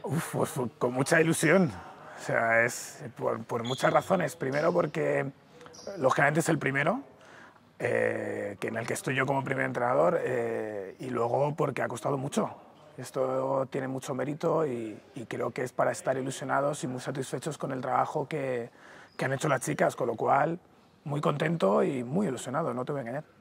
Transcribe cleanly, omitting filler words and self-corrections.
Pues con mucha ilusión. O sea, es por muchas razones. Primero porque, lógicamente, es el primero, en el que estoy yo como primer entrenador, y luego porque ha costado mucho. Esto tiene mucho mérito y creo que es para estar ilusionados y muy satisfechos con el trabajo que han hecho las chicas, con lo cual muy contento y muy ilusionado, no te voy a engañar.